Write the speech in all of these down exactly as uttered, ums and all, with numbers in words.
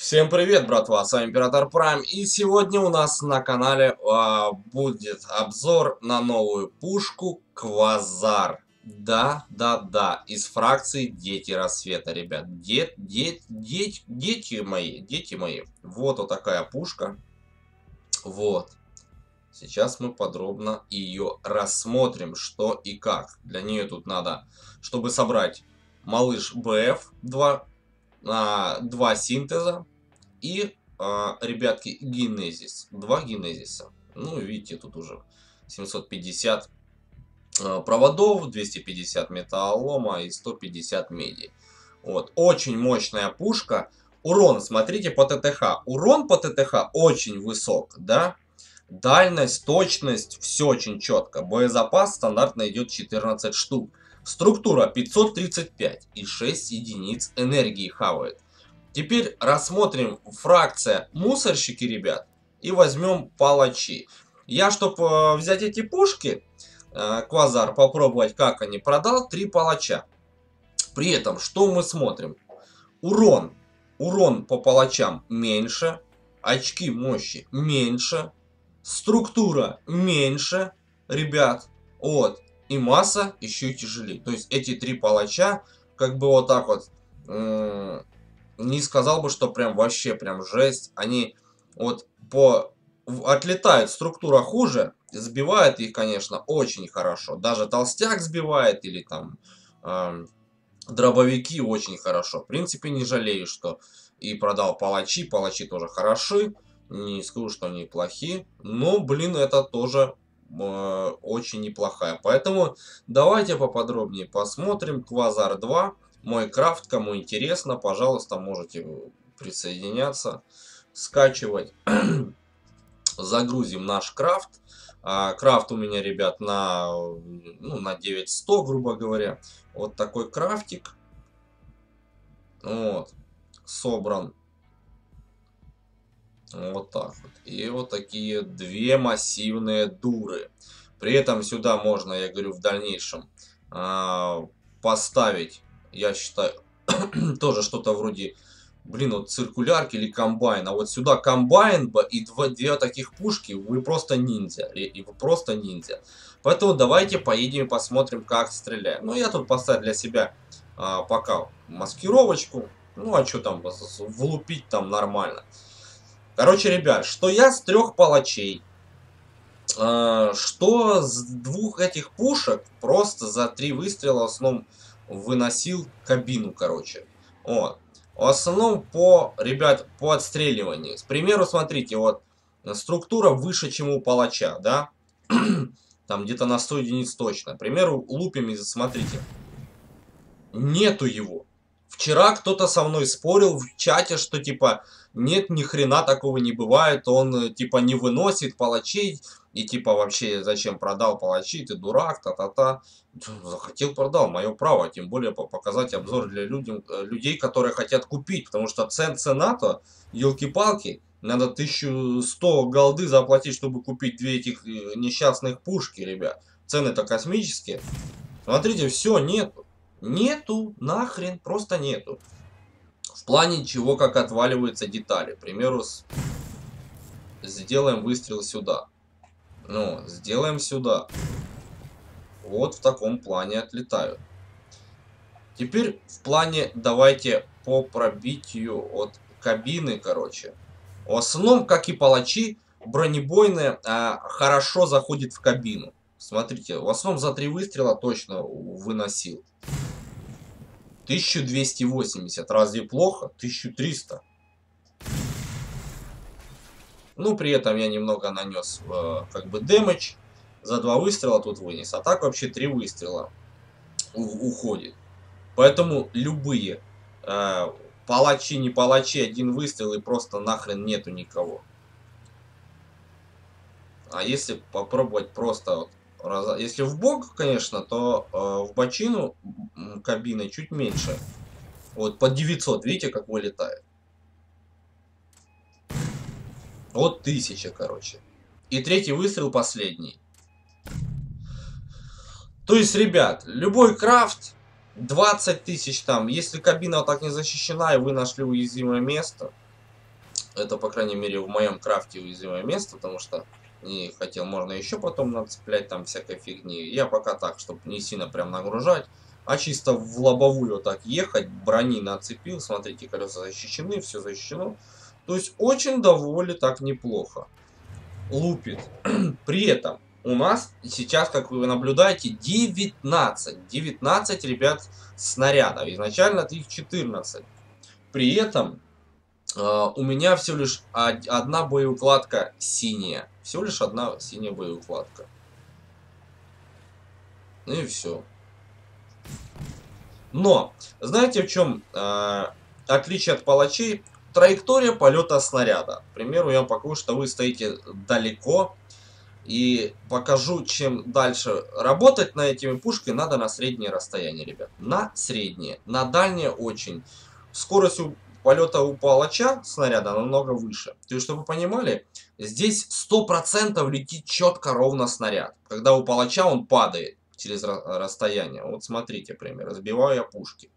Всем привет, братва, с вами Император Прайм, и сегодня у нас на канале а, будет обзор на новую пушку Квазар. Да, да, да, из фракции Дети Рассвета, ребят. Дет, дет, дет, дети мои, дети мои. Вот вот такая пушка. Вот. Сейчас мы подробно ее рассмотрим, что и как. Для нее тут надо, чтобы собрать малыш БФ два, а, два синтеза. И, а, ребятки, генезис. Два генезиса. Ну, видите, тут уже семьсот пятьдесят а, проводов, двести пятьдесят металлолома и сто пятьдесят меди. Вот. Очень мощная пушка. Урон, смотрите по ТТХ. Урон по ТТХ очень высок, да? Дальность, точность, все очень четко. Боезапас стандартно идет четырнадцать штук. Структура пятьсот тридцать пять и шесть единиц энергии хавает. Теперь рассмотрим фракция мусорщики, ребят, и возьмем палачи. Я, чтобы взять эти пушки, э, Квазар, попробовать, как они, продал три палача. При этом, что мы смотрим? Урон. Урон по палачам меньше, очки мощи меньше, структура меньше, ребят. Вот. И масса еще тяжелее. То есть эти три палача, как бы вот так вот... Не сказал бы, что прям вообще прям жесть. Они вот по... отлетают, структура хуже. Сбивает их, конечно, очень хорошо. Даже толстяк сбивает или там э, дробовики очень хорошо. В принципе, не жалею, что и продал палачи. Палачи тоже хороши. Не скажу, что они плохие. Но, блин, это тоже э, очень неплохая. Поэтому давайте поподробнее посмотрим. Квазар два. Мой крафт, кому интересно, пожалуйста, можете присоединяться, скачивать. Загрузим наш крафт. А, крафт у меня, ребят, на, ну, на девять сто, грубо говоря. Вот такой крафтик. Вот. Собран. Вот так вот. И вот такие две массивные дуры. При этом сюда можно, я говорю, в дальнейшем а, поставить, я считаю, тоже что-то вроде, блин, вот циркулярки или комбайн. А вот сюда комбайн и два, две таких пушки, вы просто ниндзя. И вы просто ниндзя. Поэтому давайте поедем и посмотрим, как стреляем. Ну, я тут поставил для себя а, пока маскировочку. Ну, а что там, влупить там нормально. Короче, ребят, что я с трех палачей, э, что с двух этих пушек просто за три выстрела в основном выносил кабину, короче. Вот. В основном по, ребят, по отстреливанию. К примеру, смотрите, вот структура выше, чем у палача, да? Там где-то на сто единиц точно. К примеру, лупим, смотрите. Нету его. Вчера кто-то со мной спорил в чате, что типа нет, ни хрена такого не бывает, он типа не выносит палачей, и типа вообще зачем продал палачи, ты дурак, та-та-та. Захотел, продал, мое право, тем более показать обзор для людям, людей, которые хотят купить, потому что цен цена-то, елки-палки, надо тысячу сто голды заплатить, чтобы купить две этих несчастных пушки, ребят. Цены-то космические. Смотрите, все, нету. Нету, нахрен, просто нету. В плане чего, как отваливаются детали. К примеру, с... сделаем выстрел сюда. Ну, сделаем сюда. Вот в таком плане отлетают. Теперь в плане, давайте по пробитию от кабины, короче. В основном, как и палачи, бронебойные а, хорошо заходит в кабину. Смотрите, в основном за три выстрела точно выносил. тысяча двести восемьдесят. Разве плохо? тысяча триста. Ну, при этом я немного нанес э, как бы дэмэдж. За два выстрела тут вынес. А так вообще три выстрела уходит. Поэтому любые э, палачи, не палачи, один выстрел и просто нахрен нету никого. А если попробовать просто... Вот, если в бок, конечно, то э, в бочину кабины чуть меньше. Вот под девятьсот, видите, как вылетает. Вот тысяча, короче. И третий выстрел последний. То есть, ребят, любой крафт, двадцать тысяч там, если кабина вот так не защищена, и вы нашли уязвимое место, Это, по крайней мере, в моем крафте уязвимое место, потому что не хотел, можно еще потом нацеплять там всякой фигни. Я пока так, чтобы не сильно прям нагружать, а чисто в лобовую вот так ехать, брони нацепил, смотрите, колеса защищены, все защищено. То есть очень довольно так неплохо. Лупит. При этом у нас сейчас, как вы наблюдаете, девятнадцать. девятнадцать, ребят, снарядов. Изначально их четырнадцать. При этом Uh, у меня всего лишь одна боеукладка синяя. Всего лишь одна синяя боеукладка. Ну и все. Но, знаете, в чем uh, отличие от палачей? Траектория полета снаряда. К примеру, я покажу, что вы стоите далеко. И покажу, чем дальше работать на этими пушками, надо на среднее расстояние, ребят. На среднее. На дальнее очень. Скорость у полета у палача снаряда намного выше. То есть, чтобы вы понимали, здесь сто процентов летит четко ровно снаряд. Когда у палача он падает через расстояние. Вот смотрите, пример. Разбиваю я пушки.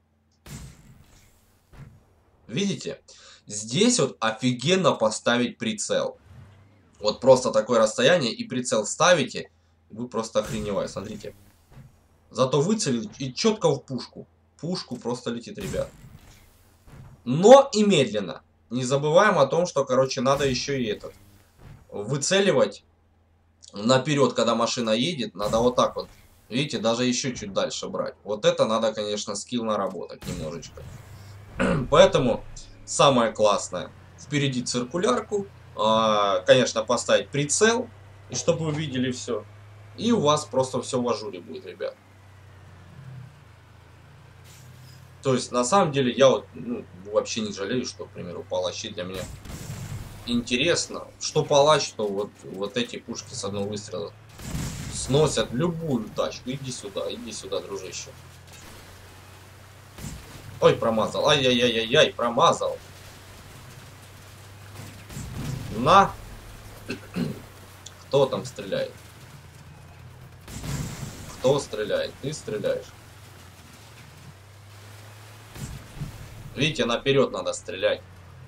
Видите? Здесь вот офигенно поставить прицел. Вот просто такое расстояние и прицел ставите, вы просто охреневаете. Смотрите. Зато выцелили и четко в пушку. Пушку просто летит, ребят. Но и медленно. Не забываем о том, что, короче, надо еще и этот. Выцеливать наперед, когда машина едет. Надо вот так вот. Видите, даже еще чуть дальше брать. Вот это надо, конечно, скилл наработать немножечко. Поэтому самое классное. Впереди циркулярку. Конечно, поставить прицел. И чтобы вы видели все. И у вас просто все в ажуре будет, ребят. То есть, на самом деле, я вот ну, вообще не жалею, что, к примеру, палачи для меня интересно. Что палач, то вот, вот эти пушки с одного выстрела сносят любую тачку. Иди сюда, иди сюда, дружище. Ой, промазал. Ай-яй-яй-яй-яй, промазал. На. Кто там стреляет? Кто стреляет? Ты стреляешь. Видите, наперед надо стрелять.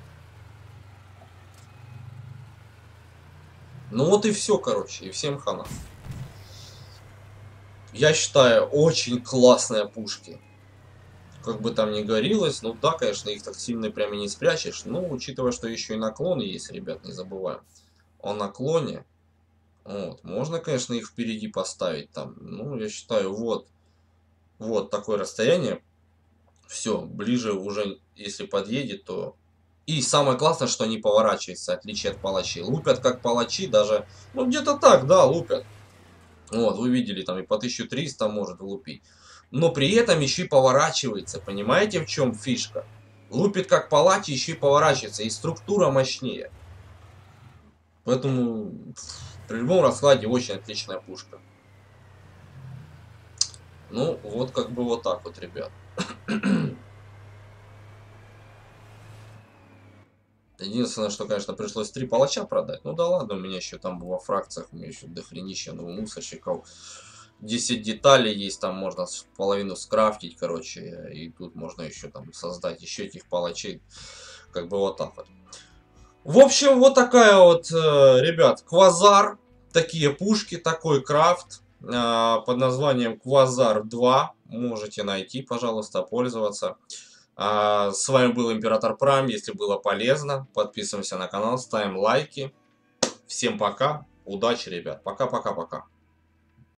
Ну вот и все, короче. И всем хана. Я считаю, очень классные пушки. Как бы там ни горелось, ну да, конечно, их так сильно прям и не спрячешь. Но учитывая, что еще и наклон есть, ребят, не забываем. О наклоне. Вот. Можно, конечно, их впереди поставить там. Ну, я считаю, вот. Вот такое расстояние. Все, ближе уже, если подъедет, то... И самое классное, что они поворачиваются, в отличие от палачей. Лупят как палачи, даже... Ну, где-то так, да, лупят. Вот, вы видели, там и по тысяче триста может лупить. Но при этом еще и поворачивается. Понимаете, в чем фишка? Лупит как палач, еще и поворачивается. И структура мощнее. Поэтому при любом раскладе очень отличная пушка. Ну, вот как бы вот так вот, ребят. Единственное, что, конечно, пришлось три палача продать. Ну да ладно, у меня еще там во фракциях, у меня еще дохренища ну, мусорщиков. десять деталей есть, там можно половину скрафтить, короче. И тут можно еще там создать еще этих палачей. Как бы вот так вот. В общем, вот такая вот, ребят, Квазар. Такие пушки, такой крафт. Под названием Квазар два. Можете найти, пожалуйста, пользоваться. А, с вами был Император Прайм. Если было полезно, подписываемся на канал, ставим лайки. Всем пока. Удачи, ребят. Пока-пока-пока.